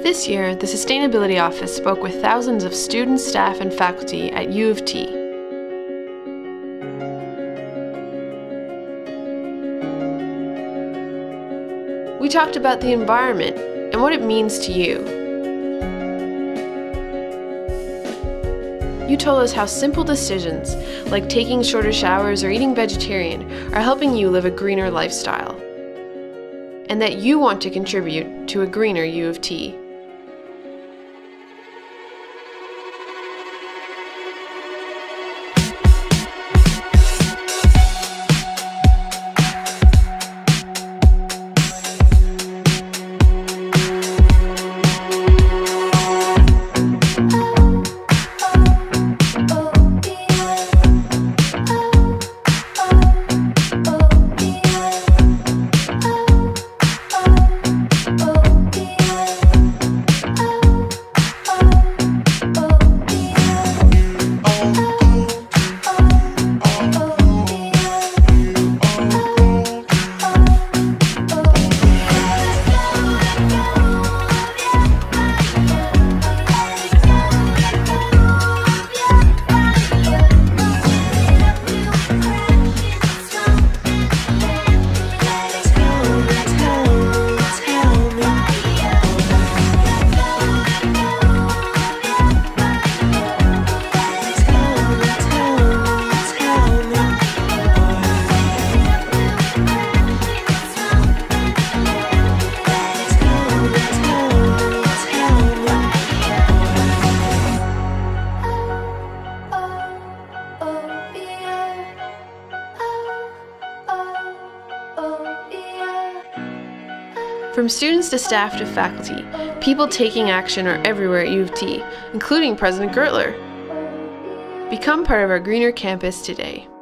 This year, the Sustainability Office spoke with thousands of students, staff, and faculty at U of T. We talked about the environment and what it means to you. You told us how simple decisions, like taking shorter showers or eating vegetarian, are helping you live a greener lifestyle, and that you want to contribute to a greener U of T. From students to staff to faculty, people taking action are everywhere at U of T, including President Gertler. Become part of our greener campus today.